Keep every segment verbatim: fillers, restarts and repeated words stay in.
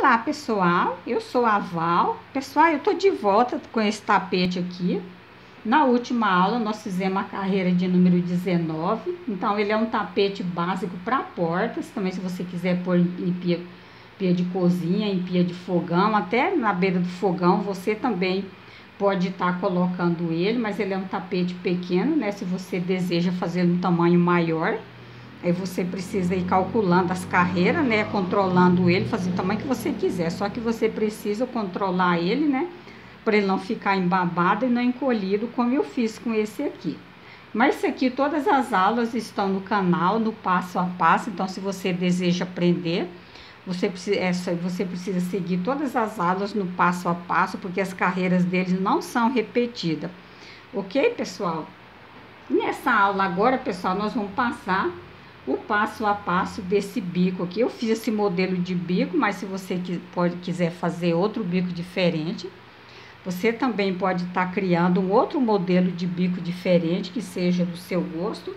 Olá pessoal, eu sou a Val. Pessoal, eu tô de volta com esse tapete aqui. Na última aula nós fizemos a carreira de número dezenove. Então ele é um tapete básico para portas. Também se você quiser pôr em pia, pia de cozinha, em pia de fogão, até na beira do fogão você também pode estar colocando ele. Mas ele é um tapete pequeno, né? Se você deseja fazer um tamanho maior, aí você precisa ir calculando as carreiras, né? Controlando ele, fazer o tamanho que você quiser. Só que você precisa controlar ele, né? Para ele não ficar embabado e não encolhido, como eu fiz com esse aqui. Mas isso aqui, todas as aulas estão no canal, no passo a passo. Então, se você deseja aprender, você precisa, essa, você precisa seguir todas as aulas no passo a passo, porque as carreiras deles não são repetidas. Ok, pessoal? Nessa aula agora, pessoal, nós vamos passar o passo a passo desse bico aqui. Eu fiz esse modelo de bico, mas se você pode, quiser fazer outro bico diferente, você também pode estar criando um outro modelo de bico diferente que seja do seu gosto.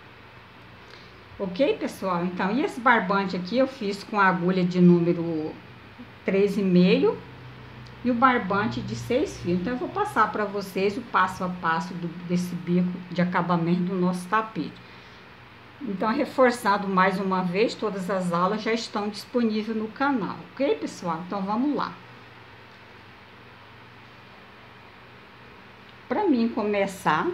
Ok, pessoal? Então, e esse barbante aqui eu fiz com a agulha de número três e meio e o barbante de seis fios. Então, eu vou passar para vocês o passo a passo do, desse bico de acabamento do nosso tapete. Então, reforçado mais uma vez, todas as aulas já estão disponíveis no canal, ok, pessoal? Então, vamos lá. Para mim começar,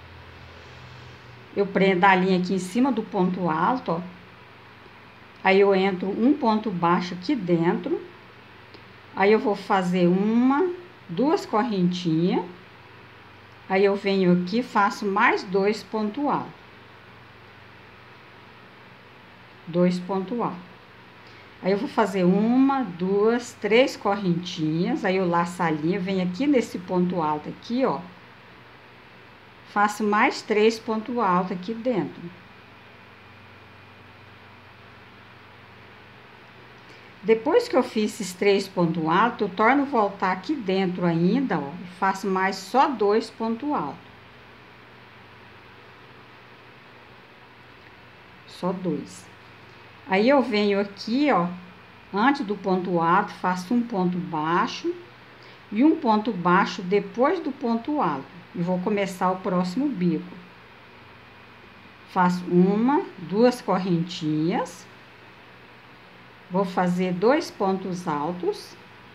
eu prendo a linha aqui em cima do ponto alto, ó. Aí eu entro um ponto baixo aqui dentro. Aí eu vou fazer uma, duas correntinhas. Aí eu venho aqui, faço mais dois pontos altos. Dois pontos altos. Aí eu vou fazer uma, duas, três correntinhas. Aí eu laço a linha, venho aqui nesse ponto alto aqui, ó. Faço mais três pontos altos aqui dentro. Depois que eu fiz esses três pontos altos, eu torno a voltar aqui dentro ainda, ó. E faço mais só dois pontos altos. Só dois. Aí eu venho aqui, ó, antes do ponto alto, faço um ponto baixo e um ponto baixo depois do ponto alto. E vou começar o próximo bico. Faço uma, duas correntinhas. Vou fazer dois pontos altos.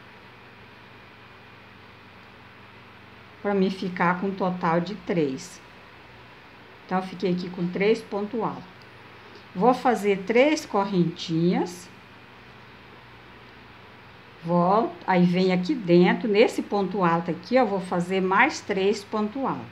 Para mim ficar com um total de três. Então, eu fiquei aqui com três pontos altos. Vou fazer três correntinhas. Volto, aí vem aqui dentro, nesse ponto alto aqui, eu vou fazer mais três pontos altos.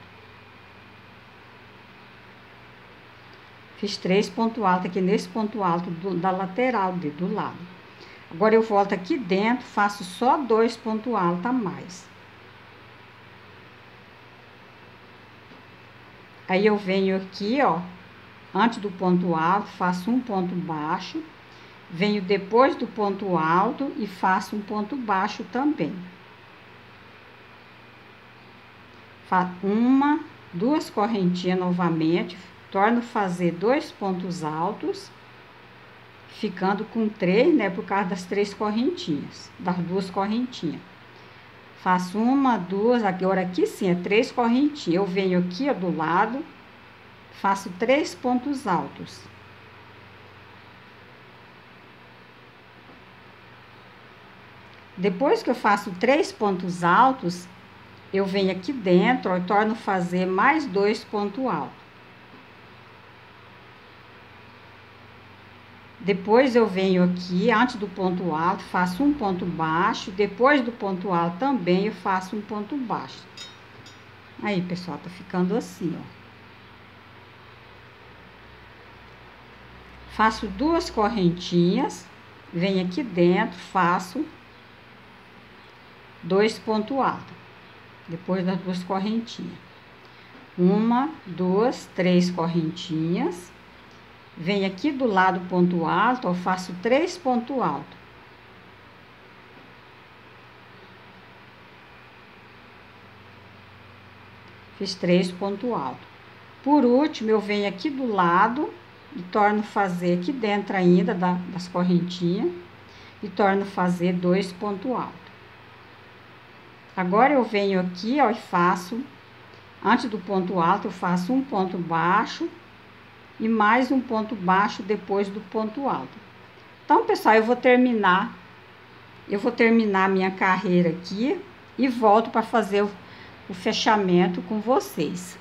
Fiz três pontos altos aqui nesse ponto alto do, da lateral, de, do lado. Agora eu volto aqui dentro, faço só dois pontos altos a mais. Aí eu venho aqui, ó, antes do ponto alto, faço um ponto baixo. Venho depois do ponto alto e faço um ponto baixo também. Faço uma, duas correntinhas novamente, torno a fazer dois pontos altos, ficando com três, né, por causa das três correntinhas, das duas correntinhas. Faço uma, duas, agora aqui sim, é três correntinhas. Eu venho aqui, ó, do lado, faço três pontos altos. Depois que eu faço três pontos altos, eu venho aqui dentro, ó, e torno a fazer mais dois pontos altos. Depois eu venho aqui, antes do ponto alto, faço um ponto baixo. Depois do ponto alto também eu faço um ponto baixo. Aí, pessoal, tá ficando assim, ó. Faço duas correntinhas, venho aqui dentro, faço dois pontos altos, depois das duas correntinhas. Uma, duas, três correntinhas. Venho aqui do lado do ponto alto, eu faço três pontos altos. Fiz três pontos altos. Por último, eu venho aqui do lado e torno a fazer aqui dentro ainda da, das correntinhas. e torno a fazer dois pontos altos. Agora eu venho aqui, ó, e faço, antes do ponto alto, eu faço um ponto baixo e mais um ponto baixo depois do ponto alto. Então, pessoal, eu vou terminar, eu vou terminar minha carreira aqui e volto para fazer o, o fechamento com vocês.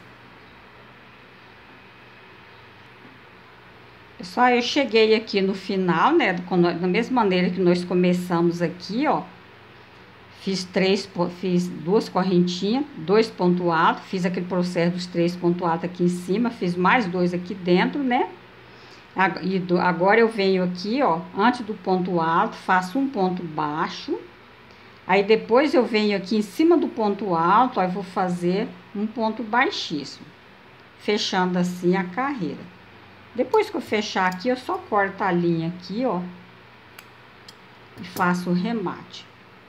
Pessoal, eu cheguei aqui no final, né, da mesma maneira que nós começamos aqui, ó. Fiz três, fiz duas correntinhas, dois pontos altos, fiz aquele processo dos três pontos altos aqui em cima, fiz mais dois aqui dentro, né? E do, agora eu venho aqui, ó, antes do ponto alto, faço um ponto baixo. Aí depois eu venho aqui em cima do ponto alto, aí vou fazer um ponto baixíssimo, fechando assim a carreira. Depois que eu fechar aqui, eu só corto a linha aqui, ó, e faço o remate.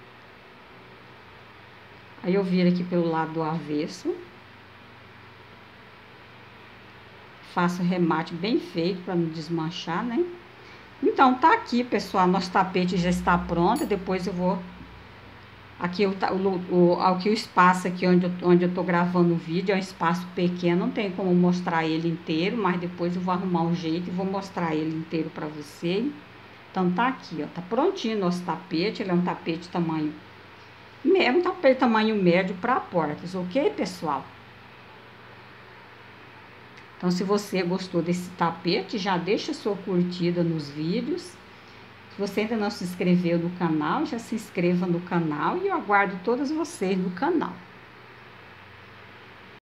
Aí eu viro aqui pelo lado do avesso. Faço o remate bem feito para não desmanchar, né? Então, tá aqui, pessoal, nosso tapete já está pronto. Depois eu vou... Aqui, o, o, aqui o espaço aqui onde eu, onde eu tô gravando o vídeo é um espaço pequeno. Não tem como mostrar ele inteiro, mas depois eu vou arrumar um jeito e vou mostrar ele inteiro para você. Então, tá aqui, ó. Tá prontinho nosso tapete. Ele é um tapete tamanho... É um tapete tamanho médio para portas, ok, pessoal? Então, se você gostou desse tapete, já deixa sua curtida nos vídeos. Se você ainda não se inscreveu no canal, já se inscreva no canal e eu aguardo todos vocês no canal.